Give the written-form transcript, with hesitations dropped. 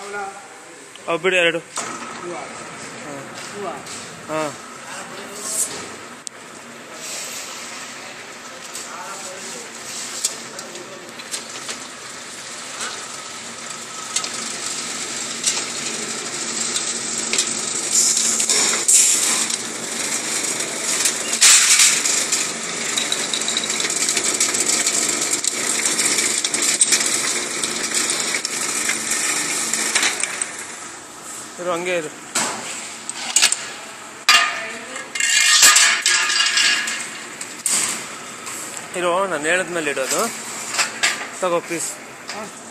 ಅವು ಬಿಡು ಎರಡು. ಹಾಂ ಇರು, ಹಂಗೆ ಇರು. ಇರೋ ನಾನು ಹೇಳಿದ್ಮೇಲೆ ಇಡೋದು. ತಗೋ ಪೀಸ್.